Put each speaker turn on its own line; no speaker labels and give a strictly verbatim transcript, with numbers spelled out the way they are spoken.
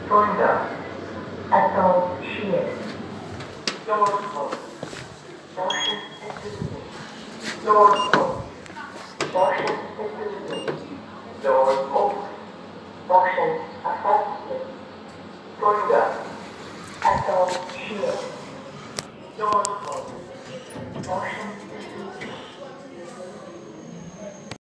Joinder. Associate. Door closed. Motion activity. Door closed. Motion activity. Door open. Motion affected. Joinder. Associate. Door closed. Motion